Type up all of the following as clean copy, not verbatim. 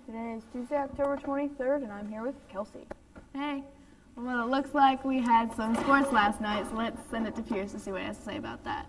Today is Tuesday, October 23rd, and I'm here with Kelsey. Hey. Well, it looks like we had some sports last night, so let's send it to Pierce to see what he has to say about that.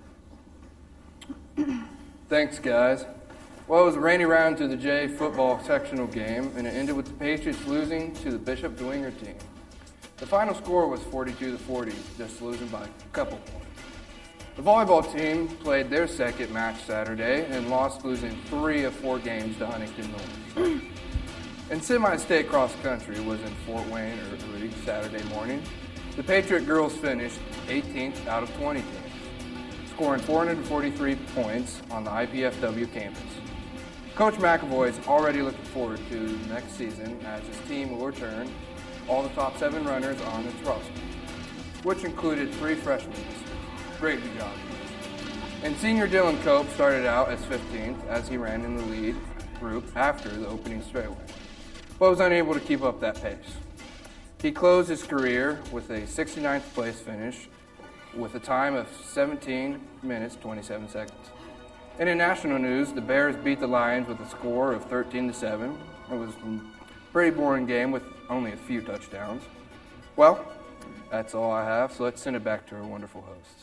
Thanks, guys. Well, it was a rainy round to the J football sectional game, and it ended with the Patriots losing to the Bishop Dwenger team. The final score was 42-40, just losing by a couple points. The volleyball team played their second match Saturday and lost, losing 3 of 4 games to Huntington North. And semi-state cross country was in Fort Wayne early Saturday morning. The Patriot girls finished 18th out of 20 teams, scoring 443 points on the IPFW campus. Coach McAvoy is already looking forward to next season as his team will return all the top 7 runners on its roster, which included 3 freshmen this year. Great job. And senior Dylan Cope started out as 15th as he ran in the lead group after the opening straightaway, but was unable to keep up that pace. He closed his career with a 69th place finish with a time of 17 minutes, 27 seconds. And in national news, the Bears beat the Lions with a score of 13-7. It was a pretty boring game with only a few touchdowns. Well, that's all I have, so let's send it back to our wonderful hosts.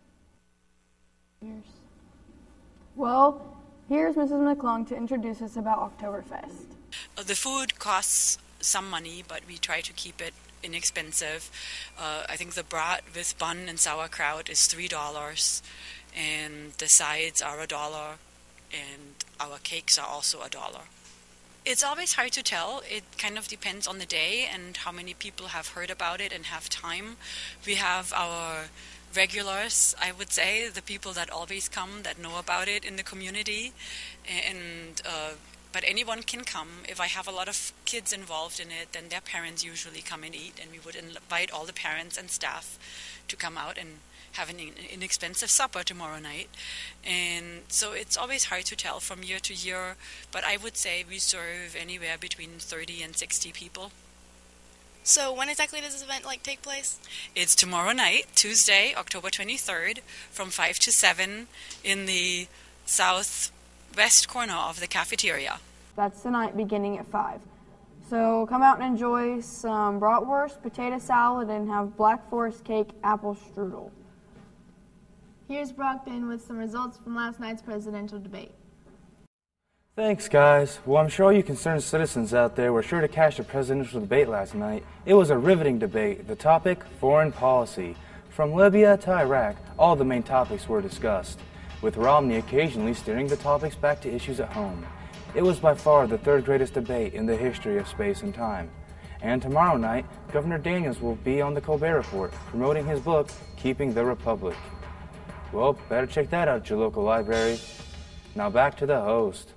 Well, here's Mrs. McClung to introduce us about Oktoberfest. The food costs some money, but we try to keep it inexpensive. I think the brat with bun and sauerkraut is $3, and the sides are $1, and our cakes are also $1. It's always hard to tell. It kind of depends on the day and how many people have heard about it and have time. We have our regulars, I would say, the people that always come, that know about it in the community, and but anyone can come. If I have a lot of kids involved in it, then their parents usually come and eat, and we would invite all the parents and staff to come out and have an inexpensive supper tomorrow night. And so it's always hard to tell from year to year, but I would say we serve anywhere between 30 and 60 people. So when exactly does this event take place? It's tomorrow night, Tuesday, October 23rd, from 5 to 7 in the southwest corner of the cafeteria. That's tonight beginning at 5. So come out and enjoy some bratwurst, potato salad, and have Black Forest cake apple strudel. Here's Brockton with some results from last night's presidential debate. Thanks, guys. Well, I'm sure all you concerned citizens out there were sure to catch the presidential debate last night. It was a riveting debate. The topic, foreign policy. From Libya to Iraq, all the main topics were discussed, with Romney occasionally steering the topics back to issues at home. It was by far the 3rd greatest debate in the history of space and time. And tomorrow night, Governor Daniels will be on the Colbert Report, promoting his book, Keeping the Republic. Well, better check that out at your local library. Now back to the host.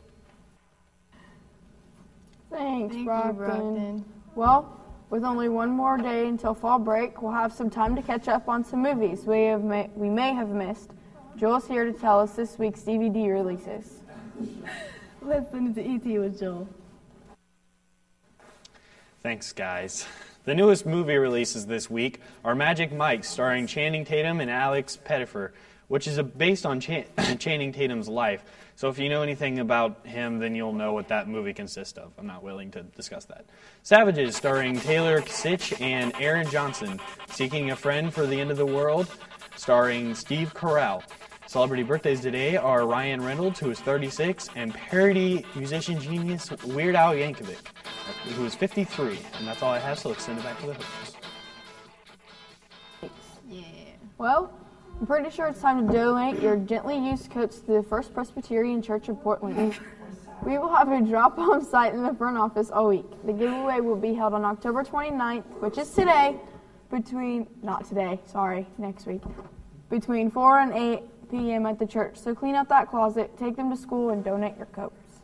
Thanks, Thank Brockton. you, Brockton. Well, with only one more day until fall break, we'll have some time to catch up on some movies we may have missed. Joel's here to tell us this week's DVD releases. Listen to E.T. with Joel. Thanks, guys. The newest movie releases this week are Magic Mike, starring Channing Tatum and Alex Pettyfer, which is based on Channing Tatum's life. So if you know anything about him, then you'll know what that movie consists of. I'm not willing to discuss that. Savages, starring Taylor Kitsch and Aaron Johnson. Seeking a Friend for the End of the World, starring Steve Carell. Celebrity birthdays today are Ryan Reynolds, who is 36, and parody musician genius Weird Al Yankovic, who is 53. And that's all I have, so let's send it back to the host. Yeah. Well, I'm pretty sure it's time to donate your gently used coats to the First Presbyterian Church of Portland. We will have a drop-off site in the front office all week. The giveaway will be held on October 29th, which is today, next week, between 4 and 8 p.m. at the church. So clean out that closet, take them to school, and donate your coats.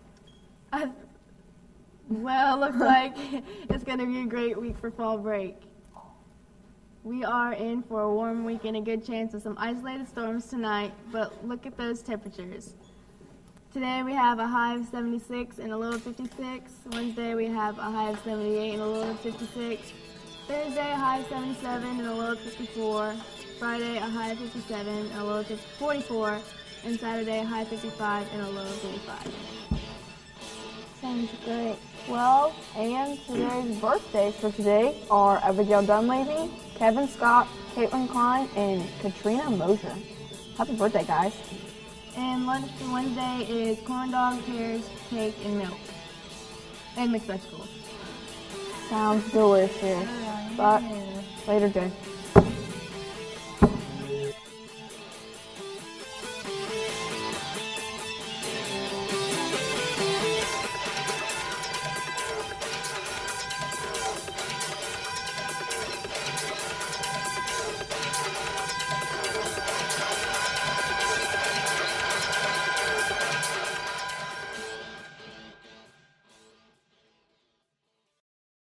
Well, looks like it's going to be a great week for fall break. We are in for a warm week and a good chance of some isolated storms tonight, but look at those temperatures. Today we have a high of 76 and a low of 56. Wednesday we have a high of 78 and a low of 56. Thursday a high of 77 and a low of 54. Friday a high of 57 and a low of 44. And Saturday a high of 55 and a low of 45. Sounds great. Well, and today's birthdays for today are Abigail Dunleavy, Kevin Scott, Caitlin Klein, and Katrina Mosier. Happy birthday, guys. And lunch for Wednesday is corn dogs, pears, cake, and milk. And mixed vegetables. Sounds delicious. But later, Jay.